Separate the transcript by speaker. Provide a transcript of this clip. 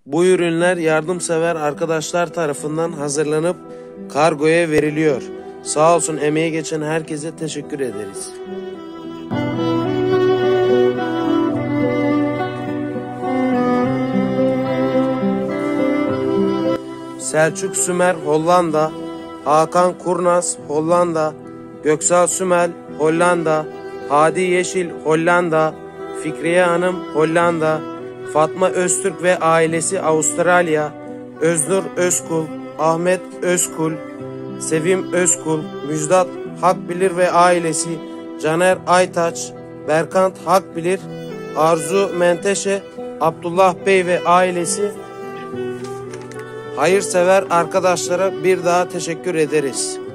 Speaker 1: Bu ürünler yardımsever arkadaşlar tarafından hazırlanıp kargoya veriliyor. Sağ olsun emeği geçen herkese teşekkür ederiz. Selçuk Sümer Hollanda, Hakan Kurnaz Hollanda, Göksal Sümel Hollanda, Hadi Yeşil Hollanda, Fikriye Hanım Hollanda, Fatma Öztürk ve ailesi Avustralya, Öznur Özkul, Ahmet Özkul, Sevim Özkul, Müjdat Hakbilir ve ailesi, Caner Aytaç, Berkant Hakbilir, Arzu Menteşe, Abdullah Bey ve ailesi, hayırsever arkadaşlara bir daha teşekkür ederiz.